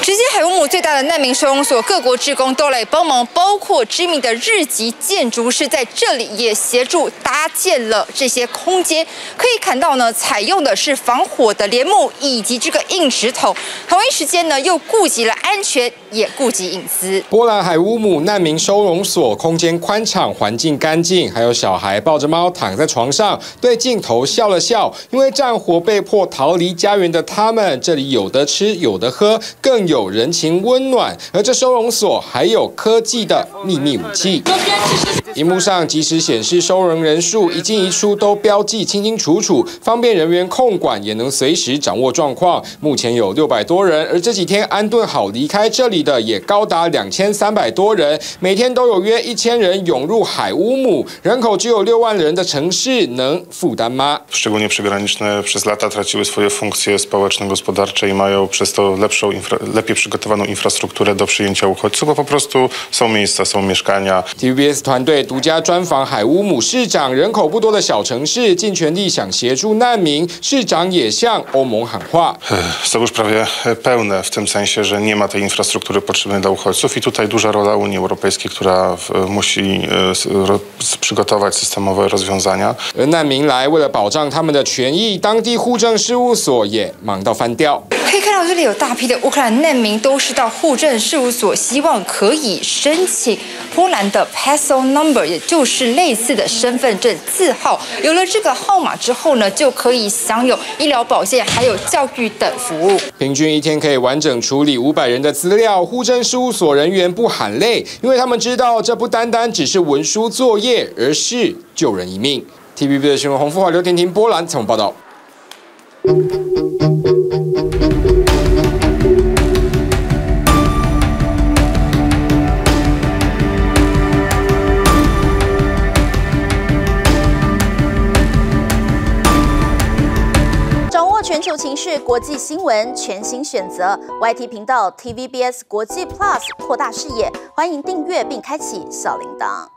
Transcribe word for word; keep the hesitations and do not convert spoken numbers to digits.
直接海乌姆最大的难民收容所，各国志工都来帮忙，包括知名的日籍建筑师在这里也协助搭建了这些空间。可以看到呢，采用的是防火的帘幕以及这个硬石头，同一时间呢又顾及了安全，也顾及隐私。 波兰海乌姆难民收容所空间宽敞，环境干净，还有小孩抱着猫躺在床上，对镜头笑了笑。因为战火被迫逃离家园的他们，这里有得吃，有得喝，更有有人情温暖，而这收容所还有科技的秘密武器。荧幕上即时显示收容人数，一进一出都标记清清楚楚，方便人员控管，也能随时掌握状况。目前有六百多人，而这几天安顿好离开这里的也高达两千三百多人，每天都有约一千人涌入海乌姆，人口只有六万人的城市能负担吗？ Szczególnie przygraniczne przez lata traciły swoje funkcje społeczno-gospodarcze i mają przez to lepszą infra, lepiej przygotowaną infrastrukturę do przyjęcia uchodźców, bo po prostu są miejsca, są mieszkania. T V B S 团队独家专访海乌姆市长，人口不多的小城市，尽全力想协助难民。市长也向欧盟喊话。 Są już prawie pełne w tym sensie, że nie ma tej infrastruktury potrzebnej dla uchodźców i tutaj duża rola Unii Europejskiej, która musi przygotować systemowe rozwiązania. 而难民来，为了保障他们的权益，当地户政事务所也忙到翻掉。 可以看到这里有大批的乌克兰难民都是到户政事务所，希望可以申请波兰的 Passport Number， 也就是类似的身份证字号。有了这个号码之后呢，就可以享有医疗保健还有教育等服务。 平均一天可以完整处理五百人的资料，户政事务所人员不喊累，因为他们知道这不单单只是文书作业，而是救人一命。T V B 的新闻洪富华、刘婷婷、波兰采访报道。 全球情势、国际新闻全新选择 Y T 频道 T V B S 国际 Plus， 扩大视野，欢迎订阅并开启小铃铛。